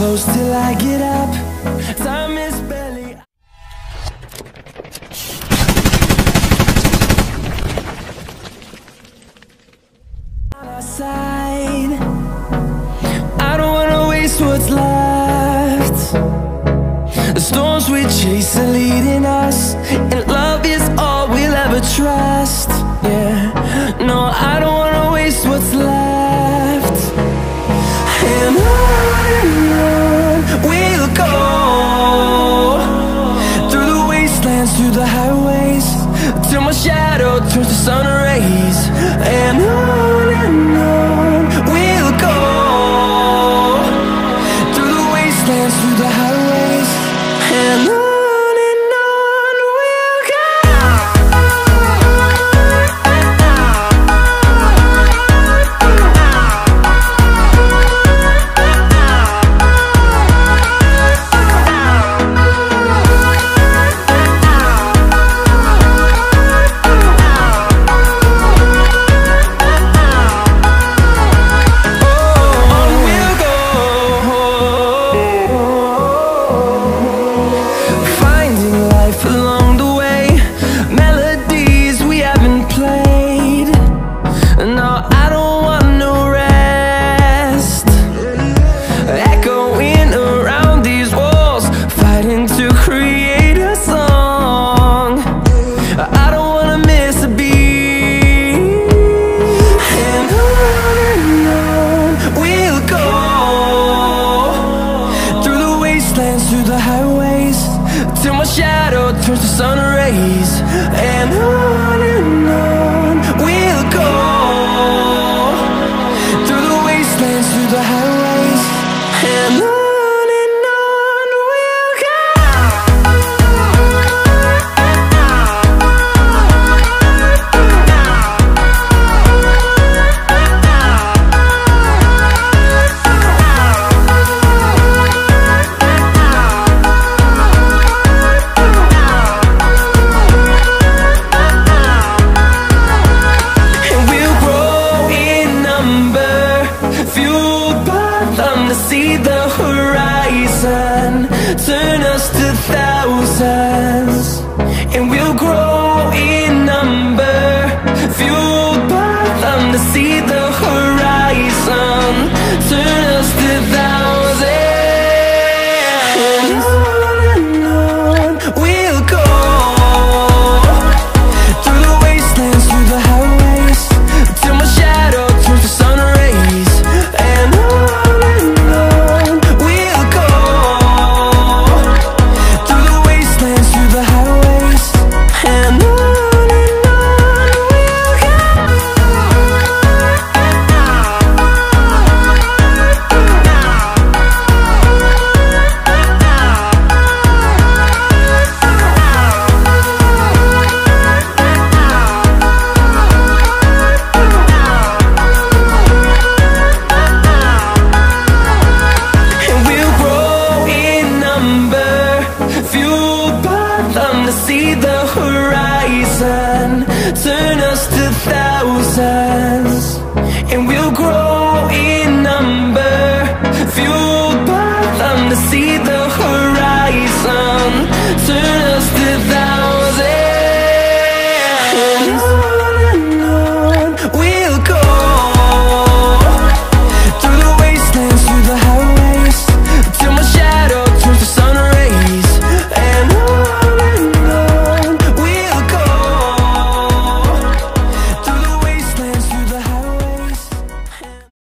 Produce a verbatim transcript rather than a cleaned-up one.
close till I get up. Time is barely on our side. I don't wanna waste what's left. The storms we chase are leading us, and love is all we'll ever trust. Yeah, no, I don't wanna waste what's left. And on and on we'll go, through the wastelands, through the highways, till my shadow turns to sun rays. And on and on we'll go, through the wastelands, through the highways, and on. Through the highways, till my shadow turns to sun rays. And on and on we'll go, through the wastelands, through the highways, and on. See the horizon turn us to thousands, and we'll grow in number, fueled by them. To see the horizon turn us to thousands, and on and on we'll go, through the wastelands, through the highways, till my shadow turns to sun rays. And on see the horizon turn us to thousands, and we'll grow